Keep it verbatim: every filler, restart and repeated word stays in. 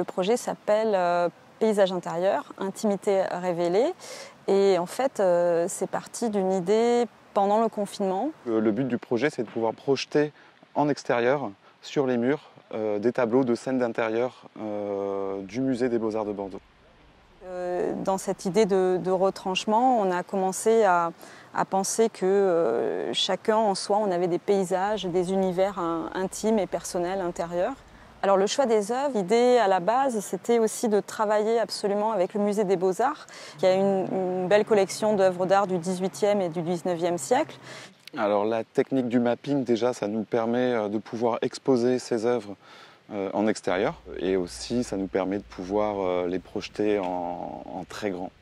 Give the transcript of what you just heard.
Le projet s'appelle euh, Paysage intérieur, intimité révélée. Et en fait, euh, c'est parti d'une idée pendant le confinement. Le but du projet, c'est de pouvoir projeter en extérieur, sur les murs, euh, des tableaux de scènes d'intérieur euh, du musée des Beaux-Arts de Bordeaux. Euh, dans cette idée de, de retranchement, on a commencé à, à penser que euh, chacun en soi, on avait des paysages, des univers in, intimes et personnels intérieurs. Alors le choix des œuvres, l'idée à la base, c'était aussi de travailler absolument avec le musée des Beaux-Arts, qui a une, une belle collection d'œuvres d'art du dix-huitième et du dix-neuvième siècle. Alors la technique du mapping, déjà, ça nous permet de pouvoir exposer ces œuvres en extérieur et aussi ça nous permet de pouvoir les projeter en, en très grand.